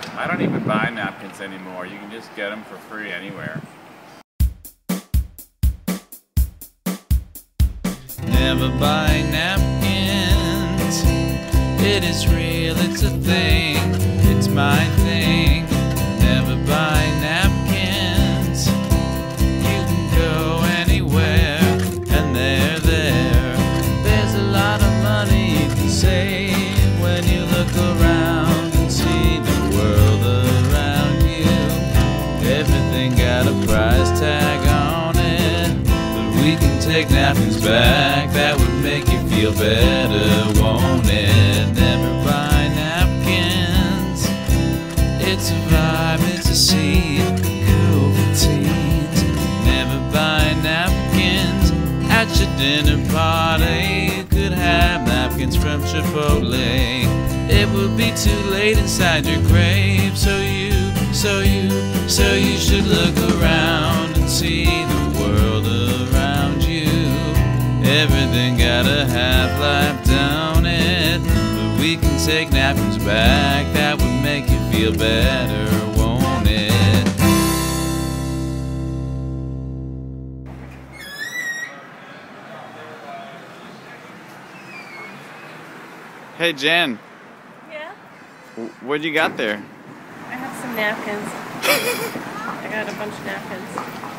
I don't even buy napkins anymore. You can just get them for free anywhere. Never buy napkins. It is real, it's a thing. It's my thing. Never buy napkins. You can go anywhere and they're there. There's a lot of money you can save when you look around and see the world around you. Everything got a price tag on it, but we can take napkins back. That would make you feel better, won't it? Never buy napkins. It's a vibe, it's a scene, cool for teens. Never buy napkins. At your dinner party, you could have napkins from Chipotle. It would be too late inside your grave, so you should look around and see the world around you. Everything got a half-life down it, but we can take napkins back. That would make you feel better, won't it? Hey Jen, Yeah, what you got there? I have some napkins. I got a bunch of napkins.